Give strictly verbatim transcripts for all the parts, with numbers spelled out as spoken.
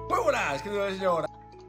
Muy buenas, querido señor.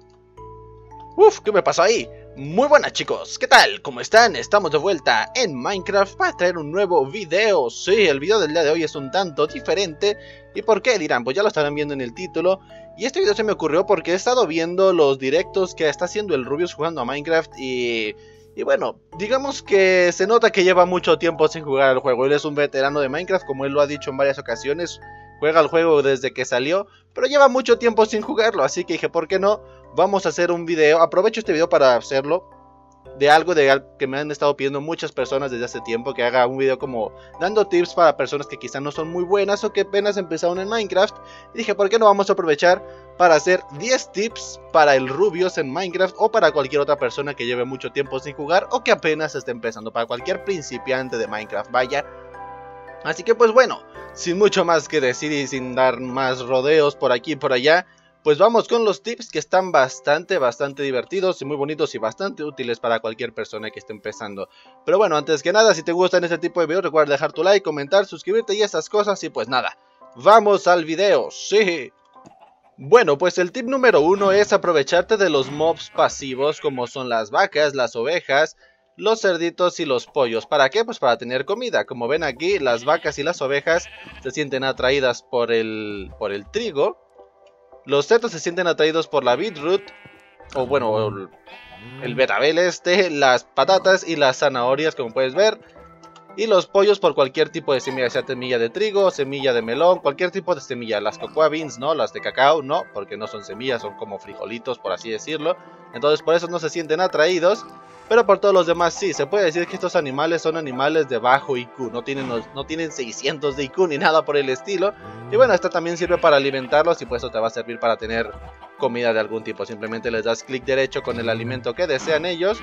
Uf, ¿qué me pasó ahí? Muy buenas chicos, ¿qué tal? ¿Cómo están? Estamos de vuelta en Minecraft para traer un nuevo video. Sí, el video del día de hoy es un tanto diferente. ¿Y por qué? Dirán, pues ya lo estarán viendo en el título. Y este video se me ocurrió porque he estado viendo los directos que está haciendo el Rubius jugando a Minecraft y... Y bueno, digamos que se nota que lleva mucho tiempo sin jugar al juego. Él es un veterano de Minecraft, como él lo ha dicho en varias ocasiones. Juega al juego desde que salió, pero lleva mucho tiempo sin jugarlo. Así que dije, ¿por qué no? Vamos a hacer un video. Aprovecho este video para hacerlo de algo de algo que me han estado pidiendo muchas personas desde hace tiempo. Que haga un video como dando tips para personas que quizás no son muy buenas o que apenas empezaron en Minecraft. Y dije, ¿por qué no vamos a aprovechar para hacer diez tips para el Rubius en Minecraft o para cualquier otra persona que lleve mucho tiempo sin jugar o que apenas esté empezando, para cualquier principiante de Minecraft, vaya. Así que pues bueno, sin mucho más que decir y sin dar más rodeos por aquí y por allá, pues vamos con los tips que están bastante, bastante divertidos y muy bonitos y bastante útiles para cualquier persona que esté empezando. Pero bueno, antes que nada, si te gustan este tipo de videos, recuerda dejar tu like, comentar, suscribirte y esas cosas. Y pues nada, vamos al video, sí. Bueno, pues el tip número uno es aprovecharte de los mobs pasivos como son las vacas, las ovejas, los cerditos y los pollos. ¿Para qué? Pues para tener comida. Como ven aquí, las vacas y las ovejas se sienten atraídas por el, por el trigo. Los cerdos se sienten atraídos por la beetroot, o bueno, el, el betabel este, las patatas y las zanahorias, como puedes ver. Y los pollos por cualquier tipo de semilla, sea semilla de trigo, semilla de melón, cualquier tipo de semilla. Las cocoa beans, ¿no? Las de cacao, no, porque no son semillas, son como frijolitos, por así decirlo. Entonces por eso no se sienten atraídos. Pero por todos los demás sí, se puede decir que estos animales son animales de bajo I Q. No tienen, no tienen seiscientos de I Q ni nada por el estilo. Y bueno, esta también sirve para alimentarlos y pues eso te va a servir para tener comida de algún tipo. Simplemente les das clic derecho con el alimento que desean ellos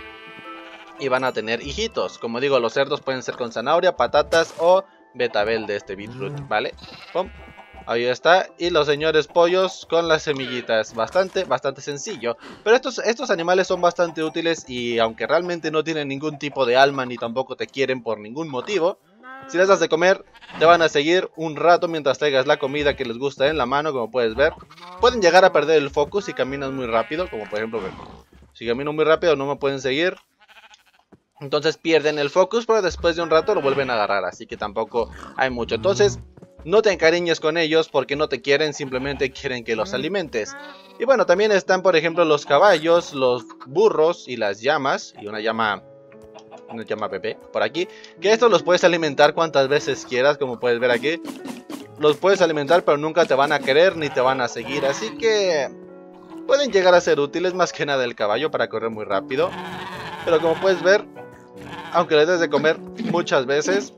y van a tener hijitos. Como digo, los cerdos pueden ser con zanahoria, patatas o betabel de este beetroot, ¿vale? Pum. Ahí está. Y los señores pollos con las semillitas. Bastante, bastante sencillo. Pero estos, estos animales son bastante útiles y aunque realmente no tienen ningún tipo de alma ni tampoco te quieren por ningún motivo, si les das de comer, te van a seguir un rato mientras traigas la comida que les gusta en la mano, como puedes ver. Pueden llegar a perder el focus si caminan muy rápido, como por ejemplo, si camino muy rápido no me pueden seguir. Entonces pierden el focus, pero después de un rato lo vuelven a agarrar, así que tampoco hay mucho. Entonces no te encariñes con ellos porque no te quieren, simplemente quieren que los alimentes. Y bueno, también están por ejemplo los caballos, los burros y las llamas. Y una llama, una llama bebé por aquí. Que estos los puedes alimentar cuantas veces quieras, como puedes ver aquí. Los puedes alimentar pero nunca te van a querer ni te van a seguir, así que pueden llegar a ser útiles, más que nada el caballo para correr muy rápido. Pero como puedes ver, aunque les des de comer muchas veces,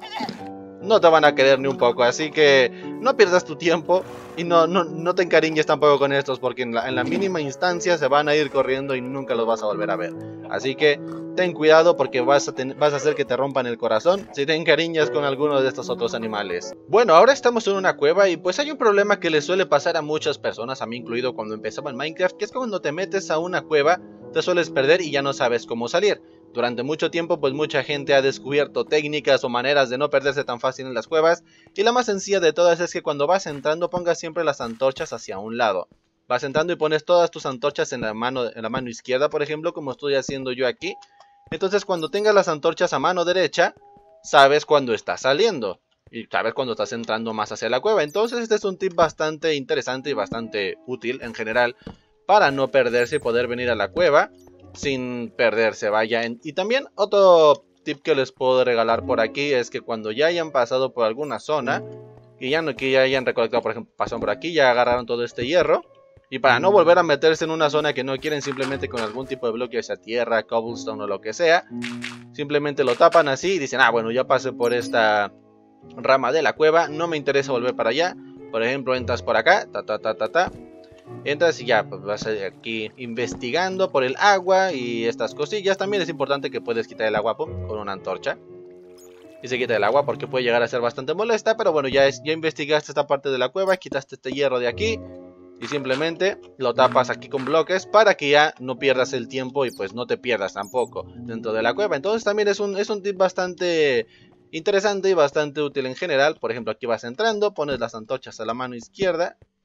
no te van a querer ni un poco. Así que no pierdas tu tiempo y no, no, no te encariñes tampoco con estos, porque en la, en la mínima instancia se van a ir corriendo y nunca los vas a volver a ver. Así que ten cuidado porque vas a, ten, vas a hacer que te rompan el corazón si te encariñas con alguno de estos otros animales. Bueno, ahora estamos en una cueva y pues hay un problema que le suele pasar a muchas personas, a mí incluido cuando empezaba en Minecraft, que es cuando te metes a una cueva te sueles perder y ya no sabes cómo salir. Durante mucho tiempo pues mucha gente ha descubierto técnicas o maneras de no perderse tan fácil en las cuevas, y la más sencilla de todas es que cuando vas entrando pongas siempre las antorchas hacia un lado. Vas entrando y pones todas tus antorchas en la mano, en la mano izquierda, por ejemplo, como estoy haciendo yo aquí. Entonces cuando tengas las antorchas a mano derecha, sabes cuando estás saliendo y sabes cuando estás entrando más hacia la cueva. Entonces este es un tip bastante interesante y bastante útil en general para no perderse y poder venir a la cueva sin perderse, vaya. Y también otro tip que les puedo regalar por aquí es que cuando ya hayan pasado por alguna zona y ya no que ya hayan recolectado, por ejemplo, pasaron por aquí, ya agarraron todo este hierro, y para no volver a meterse en una zona que no quieren, simplemente con algún tipo de bloque, sea tierra, cobblestone o lo que sea, simplemente lo tapan así y dicen, ah bueno, ya pasé por esta rama de la cueva, no me interesa volver para allá. Por ejemplo, entras por acá, ta ta ta ta ta, entras y ya pues vas aquí investigando por el agua y estas cosillas. También es importante que puedes quitar el agua pum, con una antorcha y se quita el agua porque puede llegar a ser bastante molesta. Pero bueno, ya, es, ya investigaste esta parte de la cueva, quitaste este hierro de aquí y simplemente lo tapas aquí con bloques para que ya no pierdas el tiempo y pues no te pierdas tampoco dentro de la cueva. Entonces también es un, es un tip bastante interesante y bastante útil en general. Por ejemplo, aquí vas entrando, pones las antorchas a la mano izquierda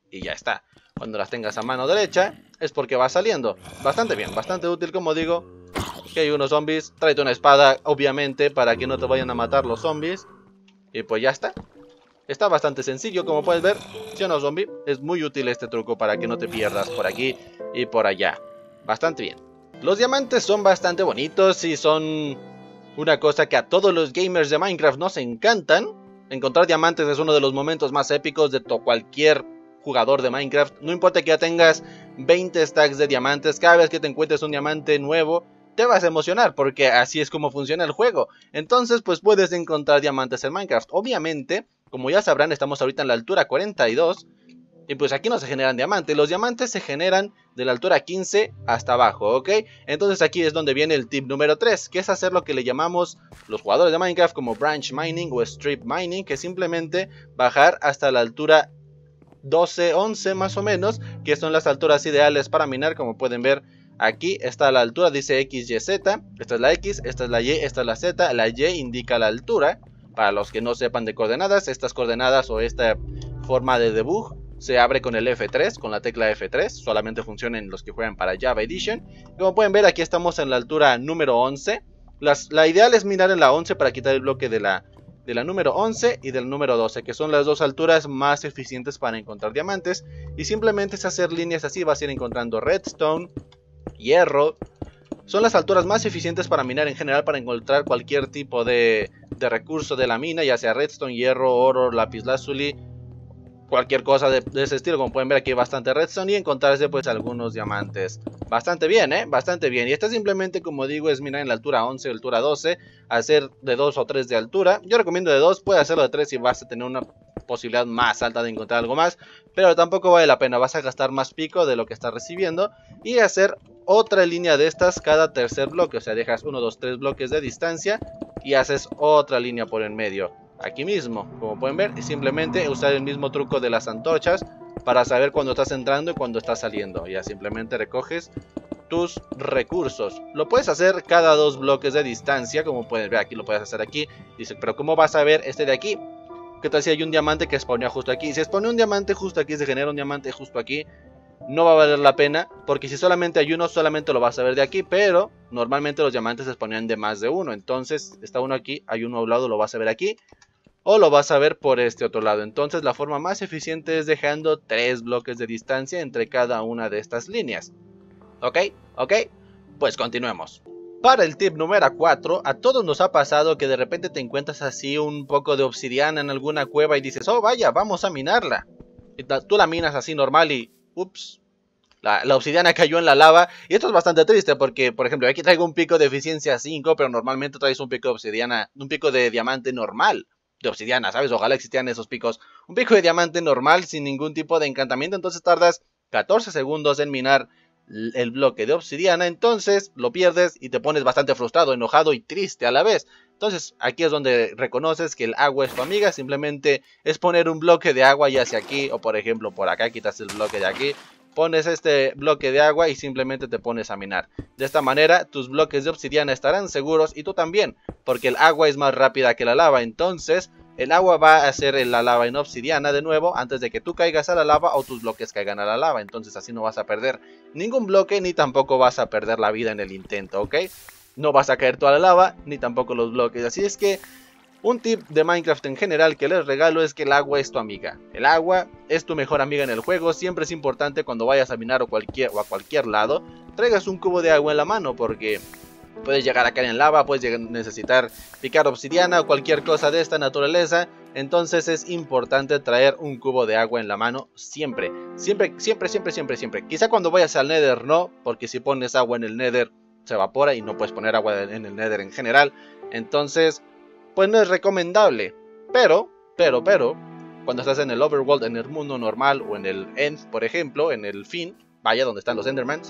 y ya está. Cuando las tengas a mano derecha es porque va saliendo. Bastante bien, bastante útil, como digo. Que hay unos zombies, tráete una espada, obviamente, para que no te vayan a matar los zombies. Y pues ya está. Está bastante sencillo, como puedes ver. ¿Sí o no, zombie? Es muy útil este truco para que no te pierdas por aquí y por allá. Bastante bien. Los diamantes son bastante bonitos y son una cosa que a todos los gamers de Minecraft nos encantan. Encontrar diamantes es uno de los momentos más épicos de cualquier jugador de Minecraft. No importa que ya tengas veinte stacks de diamantes, cada vez que te encuentres un diamante nuevo te vas a emocionar, porque así es como funciona el juego. Entonces pues puedes encontrar diamantes en Minecraft. Obviamente, como ya sabrán, estamos ahorita en la altura cuarenta y dos y pues aquí no se generan diamantes. Los diamantes se generan de la altura quince hasta abajo, ¿ok? Entonces aquí es donde viene el tip número tres, que es hacer lo que le llamamos los jugadores de Minecraft como branch mining o strip mining, que es simplemente bajar hasta la altura doce, once más o menos, que son las alturas ideales para minar. Como pueden ver, aquí está la altura, dice X, Y, Z. Esta es la X, esta es la Y, esta es la Z. La Y indica la altura. Para los que no sepan de coordenadas, estas coordenadas o esta forma de debug se abre con el F tres, con la tecla F tres. Solamente funciona en los que juegan para Java Edition. Como pueden ver, aquí estamos en la altura número once. Las, la ideal es minar en la once para quitar el bloque de la, de la número once y del número doce, que son las dos alturas más eficientes para encontrar diamantes. Y simplemente es hacer líneas así, vas a ir encontrando redstone, hierro. Son las alturas más eficientes para minar en general, para encontrar cualquier tipo de, de recurso de la mina, ya sea redstone, hierro, oro, lapislázuli, cualquier cosa de, de ese estilo. Como pueden ver, aquí hay bastante redstone y encontrarse pues algunos diamantes. Bastante bien, eh, bastante bien. Y esta simplemente, como digo, es minar en la altura once o altura doce, hacer de dos o tres de altura. Yo recomiendo de dos, puedes hacerlo de tres si vas a tener una posibilidad más alta de encontrar algo más, pero tampoco vale la pena, vas a gastar más pico de lo que estás recibiendo. Y hacer otra línea de estas cada tercer bloque, o sea, dejas uno, dos, tres bloques de distancia y haces otra línea por en medio. Aquí mismo, como pueden ver, es simplemente usar el mismo truco de las antorchas para saber cuándo estás entrando y cuándo estás saliendo. Ya simplemente recoges tus recursos. Lo puedes hacer cada dos bloques de distancia, como pueden ver, aquí lo puedes hacer aquí. Dice, pero ¿cómo vas a ver este de aquí? ¿Qué tal si hay un diamante que spawnea justo aquí? Si spawna un diamante justo aquí, se genera un diamante justo aquí, no va a valer la pena, porque si solamente hay uno, solamente lo vas a ver de aquí. Pero normalmente los diamantes se spawnean de más de uno. Entonces está uno aquí, hay uno a un lado, lo vas a ver aquí, o lo vas a ver por este otro lado. Entonces la forma más eficiente es dejando tres bloques de distancia entre cada una de estas líneas. ¿Ok? ¿Ok? Pues continuemos. Para el tip número cuatro, a todos nos ha pasado que de repente te encuentras así un poco de obsidiana en alguna cueva y dices, oh vaya, vamos a minarla. Y tú la minas así normal y, ups, la, la obsidiana cayó en la lava. Y esto es bastante triste porque, por ejemplo, aquí traigo un pico de eficiencia cinco, pero normalmente traes un pico de obsidiana, un pico de diamante normal. De obsidiana, ¿sabes? Ojalá existieran esos picos. Un pico de diamante normal sin ningún tipo de encantamiento. Entonces tardas catorce segundos en minar el bloque de obsidiana. Entonces lo pierdes y te pones bastante frustrado, enojado y triste a la vez. Entonces aquí es donde reconoces que el agua es tu amiga. Simplemente es poner un bloque de agua ya hacia aquí, o por ejemplo por acá, quitas el bloque de aquí, pones este bloque de agua y simplemente te pones a minar. De esta manera tus bloques de obsidiana estarán seguros y tú también, porque el agua es más rápida que la lava. Entonces el agua va a hacer la lava en obsidiana de nuevo antes de que tú caigas a la lava o tus bloques caigan a la lava. Entonces así no vas a perder ningún bloque ni tampoco vas a perder la vida en el intento, ¿ok? No vas a caer toda la lava ni tampoco los bloques. Así es que un tip de Minecraft en general que les regalo es que el agua es tu amiga. El agua es tu mejor amiga en el juego. Siempre es importante cuando vayas a minar o, cualquier, o a cualquier lado, traigas un cubo de agua en la mano, porque puedes llegar a caer en lava, puedes llegar, necesitar picar obsidiana o cualquier cosa de esta naturaleza. Entonces es importante traer un cubo de agua en la mano siempre. Siempre, siempre, siempre, siempre, siempre. Quizá cuando vayas al Nether no, porque si pones agua en el Nether se evapora y no puedes poner agua en el Nether en general. Entonces pues no es recomendable. Pero, pero, pero, cuando estás en el Overworld, en el mundo normal o en el End, por ejemplo, en el fin, vaya, donde están los Endermans,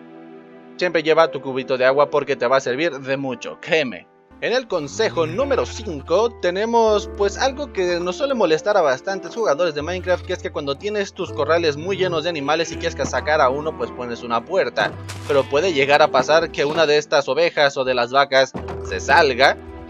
siempre lleva tu cubito de agua porque te va a servir de mucho, créeme. En el consejo número cinco tenemos pues algo que nos suele molestar a bastantes jugadores de Minecraft, que es que cuando tienes tus corrales muy llenos de animales y quieres sacar a uno, pues pones una puerta. Pero puede llegar a pasar que una de estas ovejas o de las vacas se salga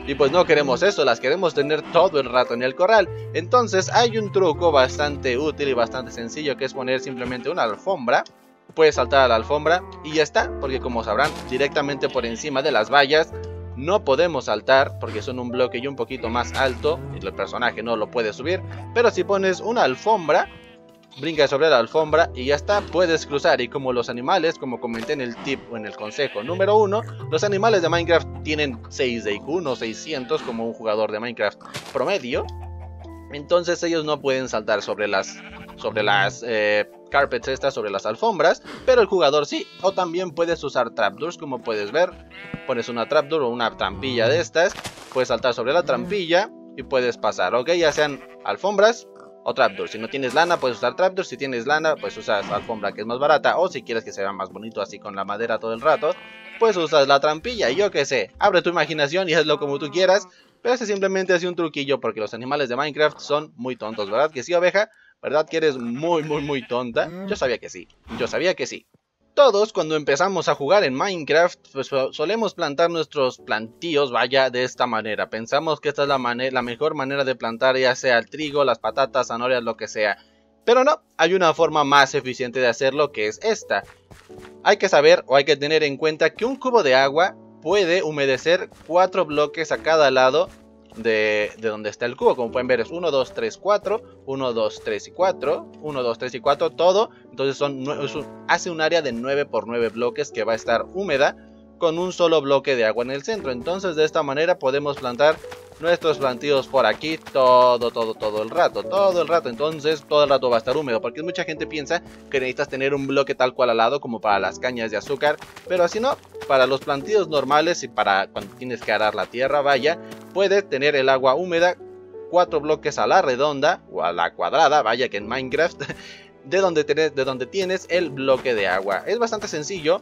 Y pues no queremos eso, las queremos tener todo el rato en el corral. Entonces hay un truco bastante útil y bastante sencillo, que es poner simplemente una alfombra. Puedes saltar a la alfombra y ya está, porque como sabrán, directamente por encima de las vallas no podemos saltar, porque son un bloque y un poquito más alto y el personaje no lo puede subir. Pero si pones una alfombra, brinca sobre la alfombra y ya está, puedes cruzar. Y como los animales, como comenté en el tip o en el consejo número uno, los animales de Minecraft tienen seis de I Q, no seiscientos como un jugador de Minecraft promedio. Entonces ellos no pueden saltar sobre las sobre las eh, carpets estas, sobre las alfombras, pero el jugador sí. O también puedes usar trapdoors, como puedes ver. Pones una trapdoor o una trampilla de estas, puedes saltar sobre la trampilla y puedes pasar, ok, ya sean alfombras o trapdoor. Si no tienes lana, puedes usar trapdoor. Si tienes lana, pues usas alfombra, que es más barata. O si quieres que se vea más bonito así con la madera todo el rato, pues usas la trampilla. Y yo qué sé, abre tu imaginación y hazlo como tú quieras. Pero este simplemente es un truquillo, porque los animales de Minecraft son muy tontos, ¿verdad que sí, oveja? ¿Verdad que eres muy muy muy tonta? Yo sabía que sí, yo sabía que sí. Todos cuando empezamos a jugar en Minecraft, pues solemos plantar nuestros plantíos, vaya, de esta manera. Pensamos que esta es la, la mejor manera de plantar, ya sea el trigo, las patatas, zanahorias, lo que sea. Pero no, hay una forma más eficiente de hacerlo, que es esta. Hay que saber o hay que tener en cuenta que un cubo de agua puede humedecer cuatro bloques a cada lado de, de donde está el cubo. Como pueden ver es uno, dos, tres, cuatro, uno, dos, tres y cuatro, uno, dos, tres y cuatro, todo. Entonces son, es un, hace un área de nueve por nueve bloques que va a estar húmeda con un solo bloque de agua en el centro. Entonces de esta manera podemos plantar nuestros plantíos por aquí todo, todo, todo el rato, todo el rato. Entonces todo el rato va a estar húmedo, porque mucha gente piensa que necesitas tener un bloque tal cual al lado como para las cañas de azúcar, pero así no. Para los plantíos normales y para cuando tienes que arar la tierra, vaya, puedes tener el agua húmeda cuatro bloques a la redonda o a la cuadrada, vaya que en Minecraft, de donde, tenés, de donde tienes el bloque de agua. Es bastante sencillo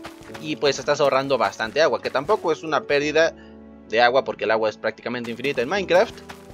y pues estás ahorrando bastante agua, que tampoco es una pérdida de agua porque el agua es prácticamente infinita en Minecraft,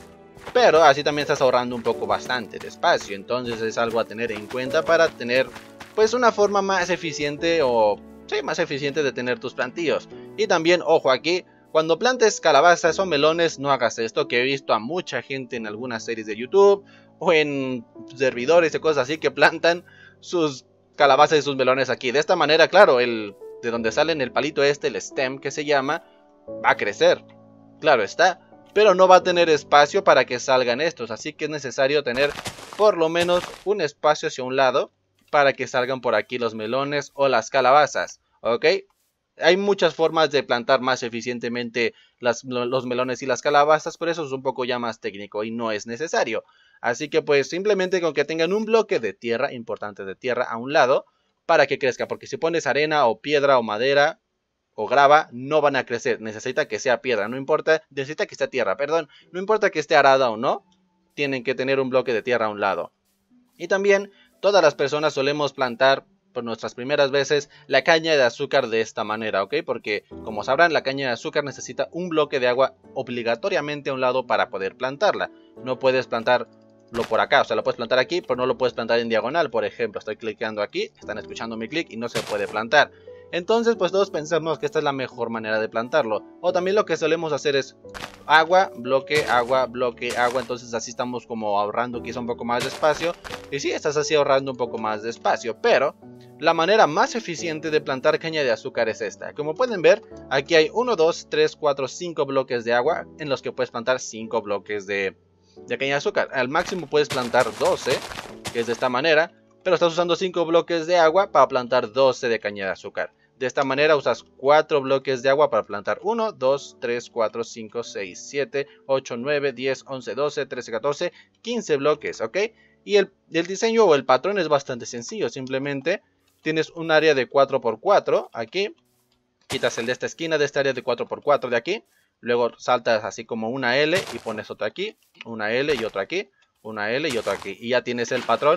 pero así también estás ahorrando un poco bastante de espacio. Entonces es algo a tener en cuenta para tener pues una forma más eficiente o sí, más eficiente de tener tus plantíos. Y también, ojo aquí, cuando plantes calabazas o melones, no hagas esto, que he visto a mucha gente en algunas series de YouTube o en servidores y cosas así que plantan sus calabazas y sus melones aquí. De esta manera, claro, el de donde salen el palito este, el stem que se llama, va a crecer, claro está, pero no va a tener espacio para que salgan estos. Así que es necesario tener por lo menos un espacio hacia un lado para que salgan por aquí los melones o las calabazas, ¿ok? Hay muchas formas de plantar más eficientemente las, los melones y las calabazas, pero eso es un poco ya más técnico y no es necesario. Así que pues simplemente con que tengan un bloque de tierra, importante de tierra, a un lado, para que crezca, porque si pones arena o piedra o madera o grava, no van a crecer. Necesita que sea piedra, no importa, necesita que sea tierra, perdón, no importa que esté arada o no, tienen que tener un bloque de tierra a un lado. Y también todas las personas solemos plantar por nuestras primeras veces la caña de azúcar de esta manera, ¿ok? Porque como sabrán, la caña de azúcar necesita un bloque de agua obligatoriamente a un lado para poder plantarla. No puedes plantarlo por acá, o sea, lo puedes plantar aquí, pero no lo puedes plantar en diagonal. Por ejemplo, estoy clicando aquí, están escuchando mi clic y no se puede plantar. Entonces pues todos pensamos que esta es la mejor manera de plantarlo. O también lo que solemos hacer es agua, bloque, agua, bloque, agua. Entonces así estamos como ahorrando quizá un poco más de espacio. Y sí, estás así ahorrando un poco más de espacio. Pero la manera más eficiente de plantar caña de azúcar es esta. Como pueden ver, aquí hay uno, dos, tres, cuatro, cinco bloques de agua en los que puedes plantar cinco bloques de, de caña de azúcar. Al máximo puedes plantar doce, que es de esta manera. Pero estás usando cinco bloques de agua para plantar doce de caña de azúcar. De esta manera usas cuatro bloques de agua para plantar uno, dos, tres, cuatro, cinco, seis, siete, ocho, nueve, diez, once, doce, trece, catorce, quince bloques, ¿ok? Y el, el diseño o el patrón es bastante sencillo. Simplemente tienes un área de cuatro por cuatro aquí. Quitas el de esta esquina de esta área de cuatro por cuatro de aquí. Luego saltas así como una L y pones otra aquí, una L y otra aquí, una L y otra aquí. Y ya tienes el patrón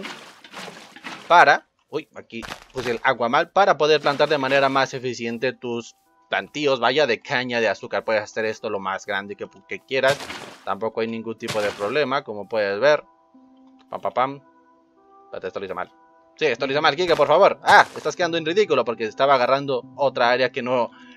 para... Uy, aquí puse el agua mal, para poder plantar de manera más eficiente tus plantíos, vaya, de caña de azúcar. Puedes hacer esto lo más grande que, que quieras, tampoco hay ningún tipo de problema, como puedes ver. Pam, pam, pam. Espérate, esto lo hice mal. Sí, esto lo hice mal, Kike, por favor. Ah, estás quedando en ridículo porque estaba agarrando otra área que no,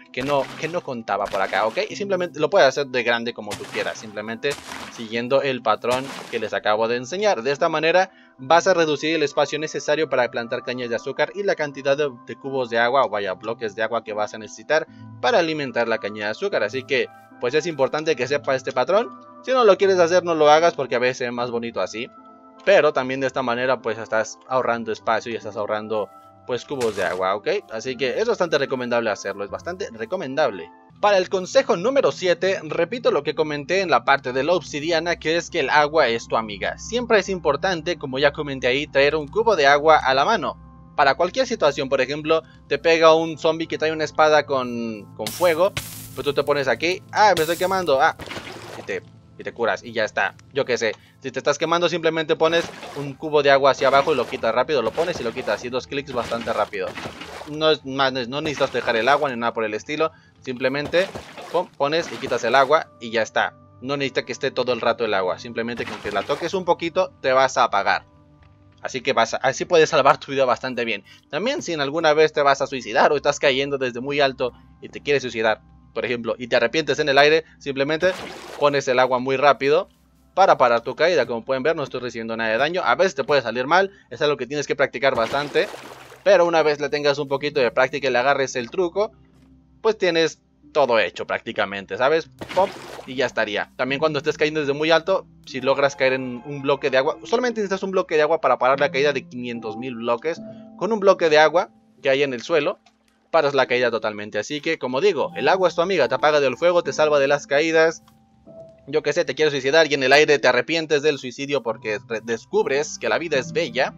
que no, que no contaba por acá, ¿ok? Y simplemente lo puedes hacer de grande como tú quieras, simplemente siguiendo el patrón que les acabo de enseñar. De esta manera vas a reducir el espacio necesario para plantar cañas de azúcar y la cantidad de, de cubos de agua, o vaya, bloques de agua que vas a necesitar para alimentar la caña de azúcar. Así que, pues es importante que sepas este patrón. Si no lo quieres hacer, no lo hagas porque a veces es más bonito así. Pero también de esta manera, pues estás ahorrando espacio y estás ahorrando, pues, cubos de agua, ¿ok? Así que es bastante recomendable hacerlo, es bastante recomendable. Para el consejo número siete, repito lo que comenté en la parte de la obsidiana, que es que el agua es tu amiga. Siempre es importante, como ya comenté ahí, traer un cubo de agua a la mano. Para cualquier situación, por ejemplo, te pega un zombie que trae una espada con, con fuego, pues tú te pones aquí, ah, me estoy quemando, ah, y te, y te curas y ya está. Yo qué sé, si te estás quemando simplemente pones un cubo de agua hacia abajo y lo quitas rápido, lo pones y lo quitas, y dos clics bastante rápido. No, es más, no necesitas dejar el agua ni nada por el estilo. Simplemente pon, pones y quitas el agua y ya está. No necesita que esté todo el rato el agua. Simplemente con que la toques un poquito te vas a apagar. Así que vas a, así puedes salvar tu vida bastante bien. También si en alguna vez te vas a suicidar o estás cayendo desde muy alto y te quieres suicidar, por ejemplo, y te arrepientes en el aire, simplemente pones el agua muy rápido para parar tu caída. Como pueden ver, no estoy recibiendo nada de daño. A veces te puede salir mal, es algo que tienes que practicar bastante. Pero una vez le tengas un poquito de práctica y le agarres el truco, pues tienes todo hecho prácticamente, ¿sabes? Pop, y ya estaría. También cuando estés cayendo desde muy alto, si logras caer en un bloque de agua, solamente necesitas un bloque de agua para parar la caída de quinientos mil bloques. Con un bloque de agua que hay en el suelo, paras la caída totalmente. Así que, como digo, el agua es tu amiga, te apaga del fuego, te salva de las caídas. Yo que sé, te quieres suicidar y en el aire te arrepientes del suicidio porque descubres que la vida es bella,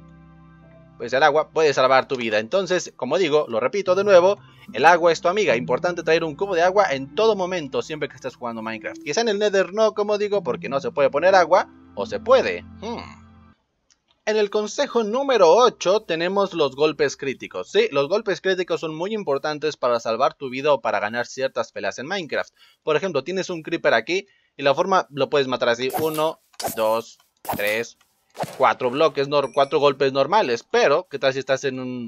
pues el agua puede salvar tu vida. Entonces, como digo, lo repito de nuevo, el agua es tu amiga. Importante traer un cubo de agua en todo momento, siempre que estés jugando Minecraft. Quizá en el Nether no, como digo, porque no se puede poner agua, o se puede. Hmm. En el consejo número ocho tenemos los golpes críticos. Sí, los golpes críticos son muy importantes para salvar tu vida o para ganar ciertas peleas en Minecraft. Por ejemplo, tienes un creeper aquí y la forma lo puedes matar así. Uno, dos, tres, cuatro bloques, no, cuatro golpes normales. Pero, ¿qué tal si estás en un...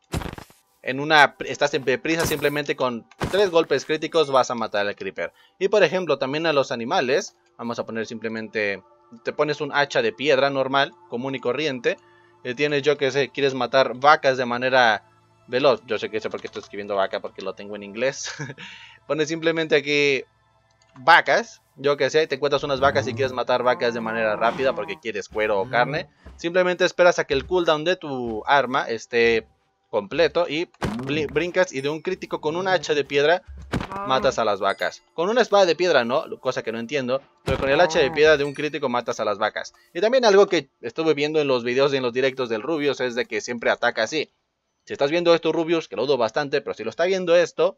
En una, estás en prisa, simplemente con tres golpes críticos vas a matar al creeper. Y por ejemplo, también a los animales, vamos a poner simplemente, te pones un hacha de piedra normal, común y corriente. Y tienes, yo que sé, quieres matar vacas de manera veloz. Yo sé que sé por qué estoy escribiendo vaca, porque lo tengo en inglés. Pones simplemente aquí vacas, yo que sé, te encuentras unas vacas y quieres matar vacas de manera rápida porque quieres cuero o carne. Simplemente esperas a que el cooldown de tu arma esté completo y brincas y de un crítico con un hacha de piedra matas a las vacas. Con una espada de piedra no, cosa que no entiendo, pero con el hacha de piedra de un crítico matas a las vacas. Y también algo que estuve viendo en los videos y en los directos del Rubius es de que siempre ataca así. Si estás viendo esto, Rubius, que lo dudo bastante, pero si lo está viendo esto,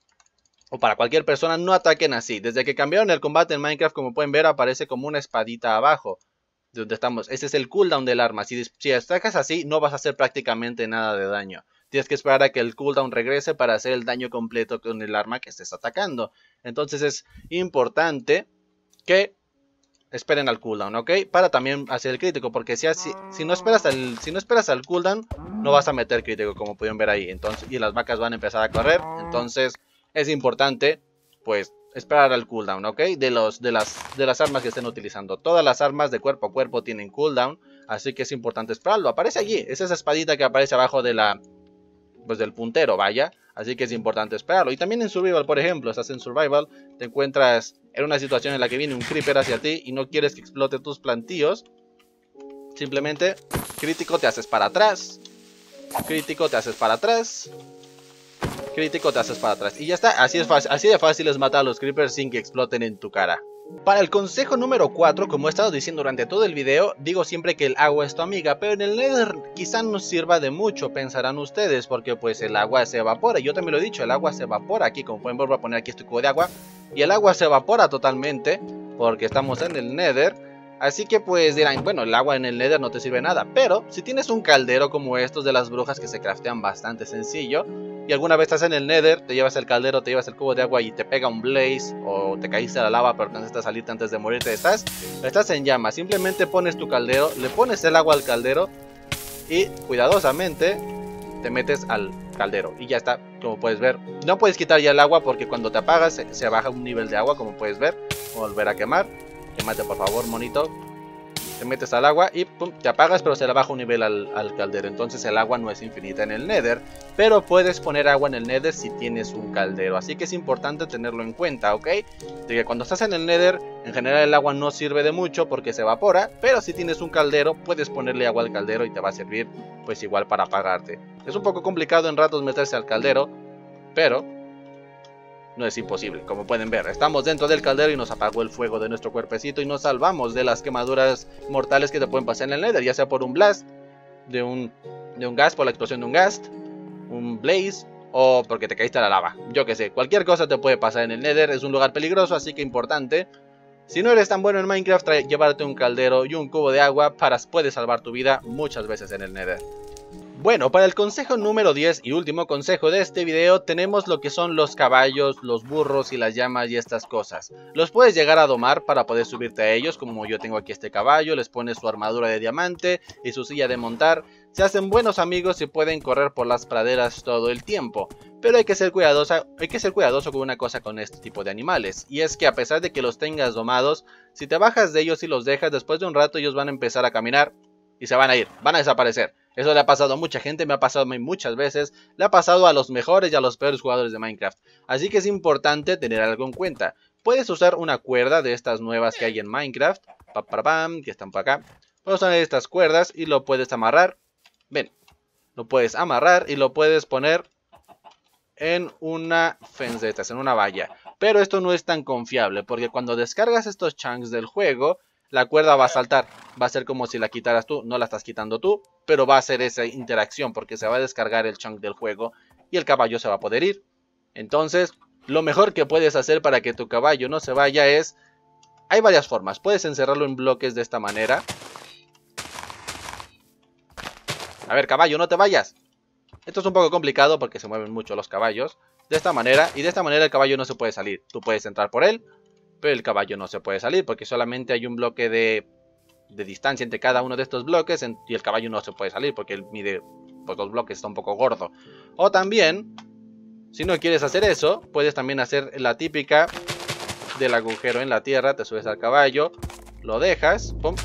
o para cualquier persona, no ataquen así. Desde que cambiaron el combate en Minecraft, como pueden ver, aparece como una espadita abajo de donde estamos. Ese es el cooldown del arma. Si, si atacas así, no vas a hacer prácticamente nada de daño. Tienes que esperar a que el cooldown regrese para hacer el daño completo con el arma que estés atacando. Entonces es importante que esperen al cooldown, ¿ok? Para también hacer el crítico, porque si, si, si, no esperas al, si no esperas al cooldown, no vas a meter crítico, como pudieron ver ahí. Entonces, y las vacas van a empezar a correr. Entonces es importante, pues, esperar al cooldown, ¿ok? De, los, de, las, de las armas que estén utilizando. Todas las armas de cuerpo a cuerpo tienen cooldown, así que es importante esperarlo. Aparece allí, es esa espadita que aparece abajo de la, pues, del puntero, vaya. Así que es importante esperarlo. Y también en Survival, por ejemplo, estás en Survival, te encuentras en una situación en la que viene un creeper hacia ti y no quieres que explote tus plantíos. Simplemente, crítico, te haces para atrás. Crítico, te haces para atrás. Crítico, te haces para atrás. Y ya está, así, es fácil, así de fácil es matar a los creepers sin que exploten en tu cara. Para el consejo número cuatro, como he estado diciendo durante todo el video, digo siempre que el agua es tu amiga, pero en el Nether quizá no sirva de mucho, pensarán ustedes, porque pues el agua se evapora. Yo también lo he dicho, el agua se evapora aquí, como pueden ver, voy a poner aquí este cubo de agua, y el agua se evapora totalmente, porque estamos en el Nether. Así que pues dirán, bueno, el agua en el Nether no te sirve nada, pero si tienes un caldero como estos de las brujas que se craftean bastante sencillo, y alguna vez estás en el Nether, te llevas el caldero, te llevas el cubo de agua y te pega un blaze, o te caíste a la lava pero necesitas salirte antes de morirte, estás, estás en llamas. Simplemente pones tu caldero, le pones el agua al caldero y cuidadosamente te metes al, caldero. Y ya está, como puedes ver. No puedes quitar ya el agua porque cuando te apagas se, se baja un nivel de agua, como puedes ver. Volver a quemar. Quémate por favor, monito. Te metes al agua y pum, te apagas, pero se le baja un nivel al, al caldero. Entonces el agua no es infinita en el Nether, pero puedes poner agua en el Nether si tienes un caldero. Así que es importante tenerlo en cuenta, ¿ok? De que cuando estás en el Nether, en general el agua no sirve de mucho porque se evapora, pero si tienes un caldero, puedes ponerle agua al caldero y te va a servir pues igual para apagarte. Es un poco complicado en ratos meterse al caldero, pero no es imposible. Como pueden ver, estamos dentro del caldero y nos apagó el fuego de nuestro cuerpecito y nos salvamos de las quemaduras mortales que te pueden pasar en el Nether, ya sea por un blast, de un, de un gas, por la explosión de un gas, un blaze, o porque te caíste a la lava. Yo que sé, cualquier cosa te puede pasar en el Nether. Es un lugar peligroso, así que importante, si no eres tan bueno en Minecraft, llevarte un caldero y un cubo de agua para puede salvar tu vida muchas veces en el Nether. Bueno, para el consejo número diez y último consejo de este video, tenemos lo que son los caballos, los burros y las llamas y estas cosas. Los puedes llegar a domar para poder subirte a ellos, como yo tengo aquí este caballo, les pones su armadura de diamante y su silla de montar. Se hacen buenos amigos y pueden correr por las praderas todo el tiempo. Pero hay que ser cuidadoso, hay que ser cuidadoso con una cosa con este tipo de animales. Y es que a pesar de que los tengas domados, si te bajas de ellos y los dejas, después de un rato ellos van a empezar a caminar y se van a ir, van a desaparecer. Eso le ha pasado a mucha gente, me ha pasado a mí muchas veces, le ha pasado a los mejores y a los peores jugadores de Minecraft. Así que es importante tener algo en cuenta. Puedes usar una cuerda de estas nuevas que hay en Minecraft, pa, pa, pam, que están por acá. Puedes usar estas cuerdas y lo puedes amarrar. Ven, lo puedes amarrar y lo puedes poner en una fence de estas, en una valla. Pero esto no es tan confiable, porque cuando descargas estos chunks del juego, la cuerda va a saltar, va a ser como si la quitaras tú, no la estás quitando tú, pero va a hacer esa interacción porque se va a descargar el chunk del juego y el caballo se va a poder ir. Entonces, lo mejor que puedes hacer para que tu caballo no se vaya es, hay varias formas, puedes encerrarlo en bloques de esta manera. A ver, caballo, no te vayas. Esto es un poco complicado porque se mueven mucho los caballos. De esta manera, y de esta manera el caballo no se puede salir, tú puedes entrar por él, pero el caballo no se puede salir porque solamente hay un bloque de, de distancia entre cada uno de estos bloques en, y el caballo no se puede salir porque él mide pues, dos bloques, está un poco gordo. O también, si no quieres hacer eso, puedes también hacer la típica del agujero en la tierra, te subes al caballo, lo dejas, pum,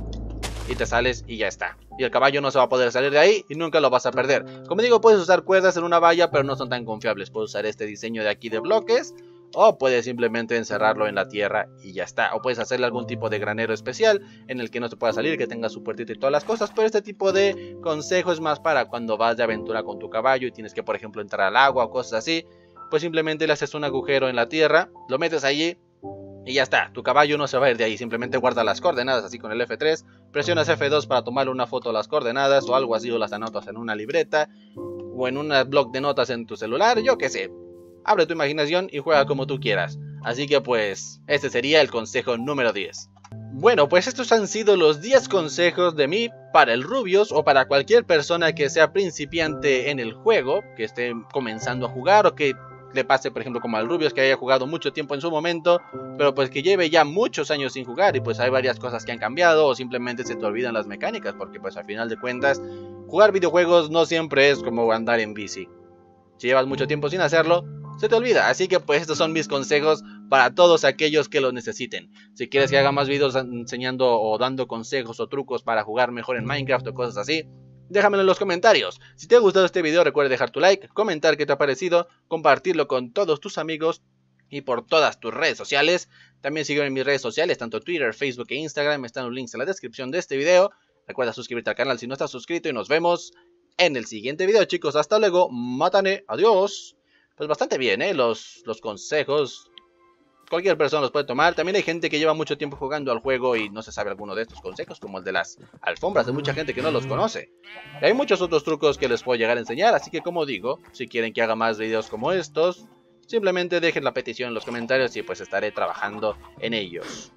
y te sales y ya está. Y el caballo no se va a poder salir de ahí y nunca lo vas a perder. Como digo, puedes usar cuerdas en una valla, pero no son tan confiables. Puedes usar este diseño de aquí de bloques, o puedes simplemente encerrarlo en la tierra y ya está. O puedes hacerle algún tipo de granero especial en el que no se pueda salir, que tenga su puertita y todas las cosas. Pero este tipo de consejo es más para cuando vas de aventura con tu caballo y tienes que, por ejemplo, entrar al agua o cosas así. Pues simplemente le haces un agujero en la tierra, lo metes allí y ya está. Tu caballo no se va a ir de ahí, simplemente guarda las coordenadas así con el F tres. Presionas F dos para tomarle una foto a las coordenadas o algo así, o las anotas en una libreta o en un blog de notas en tu celular, yo qué sé. Abre tu imaginación y juega como tú quieras. Así que pues, este sería el consejo número diez. Bueno, pues estos han sido los diez consejos de mí para el Rubius o para cualquier persona que sea principiante en el juego, que esté comenzando a jugar o que le pase, por ejemplo, como al Rubius, que haya jugado mucho tiempo en su momento, pero pues que lleve ya muchos años sin jugar y pues hay varias cosas que han cambiado o simplemente se te olvidan las mecánicas, porque pues al final de cuentas, jugar videojuegos no siempre es como andar en bici. Si llevas mucho tiempo sin hacerlo, se te olvida. Así que pues estos son mis consejos para todos aquellos que los necesiten. Si quieres que haga más videos enseñando o dando consejos o trucos para jugar mejor en Minecraft o cosas así, déjamelo en los comentarios. Si te ha gustado este video, recuerda dejar tu like, comentar qué te ha parecido, compartirlo con todos tus amigos y por todas tus redes sociales. También sígueme en mis redes sociales, tanto Twitter, Facebook e Instagram. Están los links en la descripción de este video. Recuerda suscribirte al canal si no estás suscrito y nos vemos en el siguiente video, chicos. Hasta luego, mátane, adiós. Pues bastante bien, ¿eh? Los, los consejos, cualquier persona los puede tomar. También hay gente que lleva mucho tiempo jugando al juego y no se sabe alguno de estos consejos, como el de las alfombras. Hay mucha gente que no los conoce. Y hay muchos otros trucos que les puedo llegar a enseñar. Así que, como digo, si quieren que haga más videos como estos, simplemente dejen la petición en los comentarios y pues estaré trabajando en ellos.